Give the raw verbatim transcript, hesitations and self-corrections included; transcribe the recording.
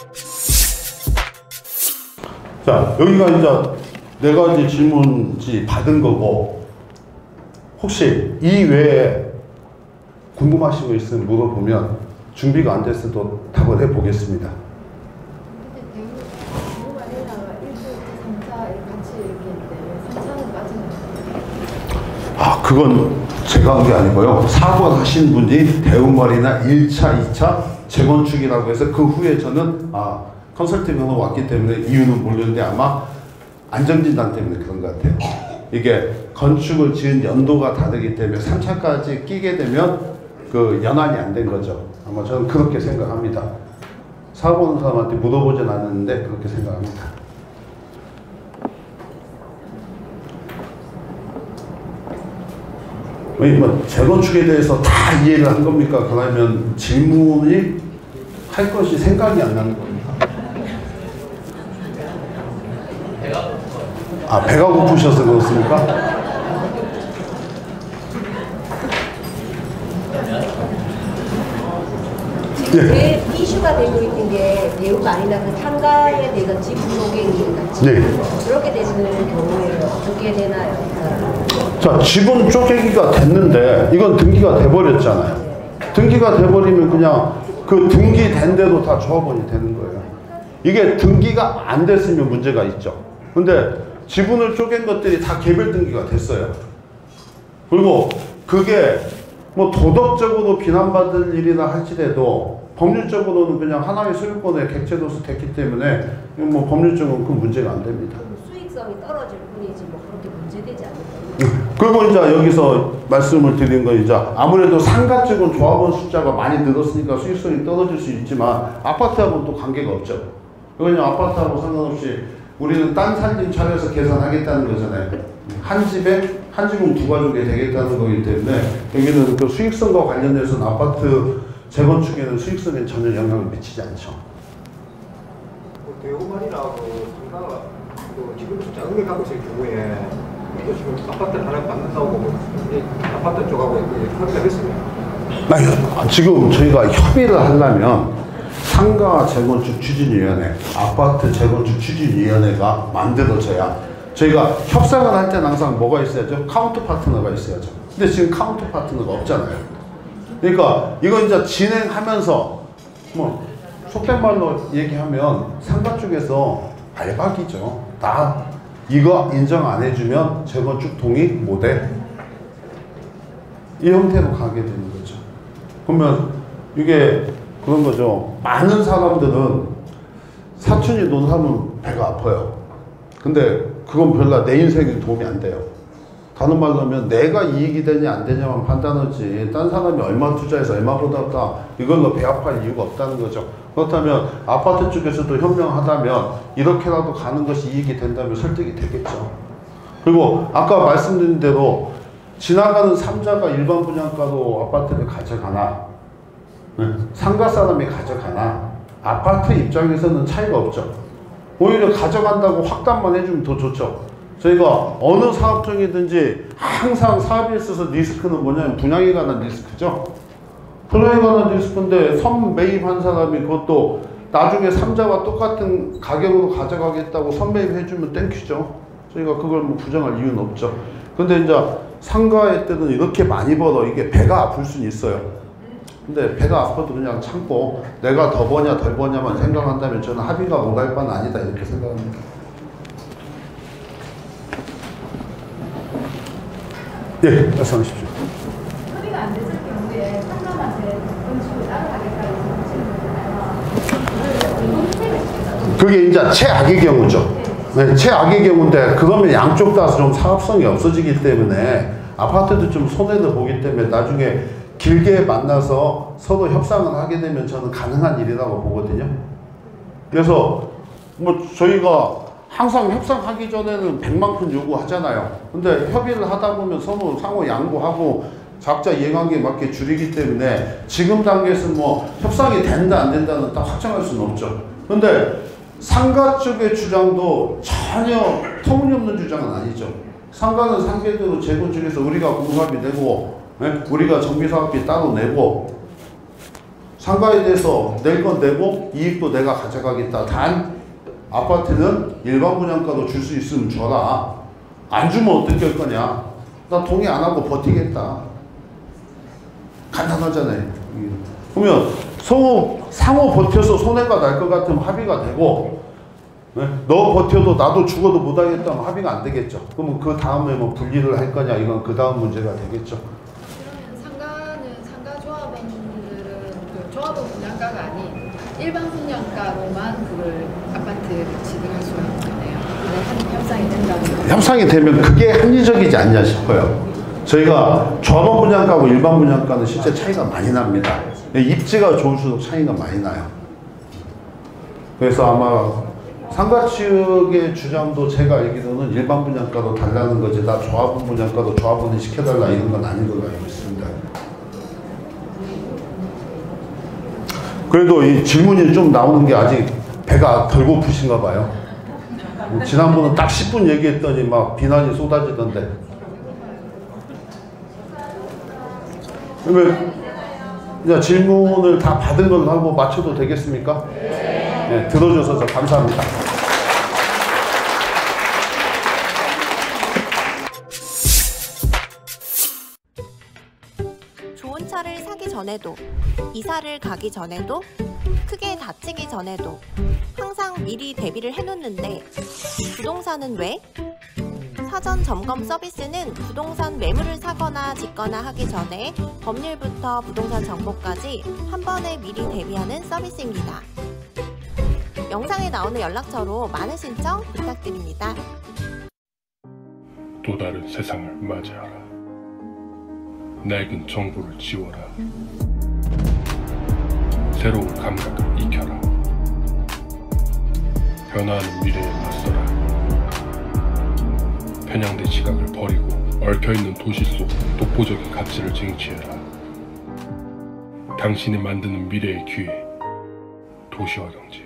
자, 여기가 이제 네 가지 질문지 받은 거고, 혹시 이 외에 궁금하신 거 있으면 물어보면 준비가 안 됐어도 답을 해 보겠습니다. 아, 그건 제가 한 게 아니고요. 사 번 하신 분이 대우말이나 일 차, 이 차 재건축이라고 해서 그 후에 저는 아, 컨설팅으로 왔기 때문에 이유는 모르는데 아마 안전진단 때문에 그런 것 같아요. 이게 건축을 지은 연도가 다르기 때문에 삼 차까지 끼게 되면 그 연한이 안 된 거죠. 아마 저는 그렇게 생각합니다. 사업 보는 사람한테 물어보진 않았는데 그렇게 생각합니다. 뭐 재건축에 대해서 다 이해를 한 겁니까? 그러면 질문이 할 것이 생각이 안 나는 겁니까? 아, 배가 고프셔서 그렇습니까? 지금 제일 예. 이슈가 되고 있는 게 매우 많이 나는 상가에 대한 지분 쪼개기 같이 네. 그렇게 되는 경우에 어떻게 되나요? 자, 지분 쪼개기가 됐는데 이건 등기가 돼버렸잖아요. 네. 등기가 돼버리면 그냥 그 등기된 대로 다 조합원이 되는 거예요. 이게 등기가 안 됐으면 문제가 있죠. 근데 지분을 쪼갠 것들이 다 개별 등기가 됐어요. 그리고 그게 뭐 도덕적으로 비난받을 일이라 할지라도 법률적으로는 그냥 하나의 소유권에 객체로서 됐기 때문에 뭐 법률적으로는 그 문제가 안 됩니다. 수익성이 떨어질 뿐이지 뭐 그렇게 문제되지 않을까요? 그리고 이제 여기서 말씀을 드린 건 이제 아무래도 상가 쪽은 조합원 숫자가 많이 늘었으니까 수익성이 떨어질 수 있지만 아파트하고는 또 관계가 없죠. 그냥 아파트하고 상관없이 우리는 딴 살림 차려서 계산하겠다는 거잖아요. 한 집에 한 집은 두 가족이 되겠다는 거기 때문에 여기는 그 수익성과 관련해서는 아파트 재건축에는 수익성에 전혀 영향을 미치지 않죠. 그 대우말이나 그 상가가 그 지금 작은 게 갖고 있을 경우에 또 지금 아파트를 하나 받는다고 뭐 아파트 쪽하고 협의가 됐습니다. 아니, 지금 저희가 협의를 하려면 상가 재건축 추진위원회, 아파트 재건축 추진위원회가 만들어져야 저희가 협상을 할 때는 항상 뭐가 있어야죠? 카운터 파트너가 있어야죠. 근데 지금 카운터 파트너가 없잖아요. 그러니까 이거 이제 진행하면서 뭐 속된 말로 얘기하면 상가 쪽에서 발박이죠. 나 이거 인정 안 해주면 재건축 동의 못해. 이 형태로 가게 되는 거죠. 그러면 이게 그런 거죠. 많은 사람들은 사촌이 돈 사면 배가 아파요. 근데 그건 별로 내 인생에 도움이 안 돼요. 다른 말로 하면 내가 이익이 되냐 안 되냐만 판단하지 딴 사람이 얼마 투자해서 얼마 받았다 이걸로 배 아파할 이유가 없다는 거죠. 그렇다면 아파트 쪽에서도 현명하다면 이렇게라도 가는 것이 이익이 된다면 설득이 되겠죠. 그리고 아까 말씀드린 대로 지나가는 삼자가 일반 분양가로 아파트를 가져가나 네. 상가 사람이 가져가나 아파트 입장에서는 차이가 없죠. 오히려 가져간다고 확답만 해주면 더 좋죠. 저희가 어느 사업종이든지 항상 사업에 있어서 리스크는 뭐냐면 분양에 관한 리스크죠. 분양에 관한 리스크인데 선 매입한 사람이 그것도 나중에 삼자와 똑같은 가격으로 가져가겠다고 선 매입해주면 땡큐죠. 저희가 그걸 뭐 부정할 이유는 없죠. 근데 이제 상가의 때는 이렇게 많이 벌어 이게 배가 아플 수는 있어요. 근데 배가 아파도 그냥 참고 내가 더 버냐 덜 버냐만 생각한다면 저는 합의가 오갈 바는 아니다 이렇게 생각합니다. 예, 말씀하십시오. 합의가 안 됐을 경우에 상가한테 건축을 따로 하겠다고 하시는 거잖아요. 그게 이제 최악의 경우죠. 네, 최악의 경우인데 그러면 양쪽 다 좀 사업성이 없어지기 때문에 아파트도 좀 손해를 보기 때문에 나중에 길게 만나서 서로 협상을 하게 되면 저는 가능한 일이라고 보거든요. 그래서 뭐 저희가 항상 협상하기 전에는 백만큼 요구하잖아요. 근데 협의를 하다 보면 서로 상호 양보하고 각자 이해관계에 맞게 줄이기 때문에 지금 단계에서 뭐 협상이 된다 안 된다는 딱 확정할 수는 없죠. 근데 상가 쪽의 주장도 전혀 터무니없는 주장은 아니죠. 상가는 상계대로 재건축해서 우리가 공사비 내고 네? 우리가 정비사업비 따로 내고 상가에 대해서 낼 건 내고 이익도 내가 가져가겠다. 단 아파트는 일반 분양가로 줄 수 있으면 줘라. 안 주면 어떻게 할 거냐. 나 동의 안 하고 버티겠다. 간단하잖아요. 그러면 상호, 상호 버텨서 손해가 날 것 같으면 합의가 되고, 네? 너 버텨도 나도 죽어도 못하겠다면 합의가 안 되겠죠. 그러면 그 다음에 뭐 분리를 할 거냐, 이건 그 다음 문제가 되겠죠. 그러면 상가는 상가 조합원들은 그 조합원 분양가가 아닌 일반 분양가로만 그걸 아파트를 지정할 수가 있잖아요. 한 협상이 된다는 거. 협상이 되면 그게 합리적이지 않냐 싶어요. 저희가 조합원 분양가하고 일반 분양가는 실제 차이가 많이 납니다. 입지가 좋을수록 차이가 많이 나요. 그래서 아마 상가 측의 주장도 제가 알기로는 일반 분양가로 달라는 거지, 나 조합원 분양가로 조합원이 시켜달라 이런 건 아닌 걸로 알고 있습니다. 그래도 이 질문이 좀 나오는 게 아직 배가 덜 고프신가 봐요. 지난번은 딱 십 분 얘기했더니 막 비난이 쏟아지던데. 그러면 이제 질문을 다 받은 걸로 하고 맞춰도 되겠습니까? 네, 들어줘서 감사합니다. 좋은 차를 사기 전에도, 이사를 가기 전에도, 크게 다치기 전에도 항상 미리 대비를 해놓는데 부동산은 왜? 사전 점검 서비스는 부동산 매물을 사거나 짓거나 하기 전에 법률부터 부동산 정보까지 한 번에 미리 대비하는 서비스입니다. 영상에 나오는 연락처로 많은 신청 부탁드립니다. 또 다른 세상을 맞이하라. 낡은 정보를 지워라. 새로운 감각을 익혀라. 변화하는 미래에 맞서라. 편향된 시각을 버리고 얽혀있는 도시 속 독보적인 가치를 쟁취해라. 당신이 만드는 미래의 기회, 도시화 경제.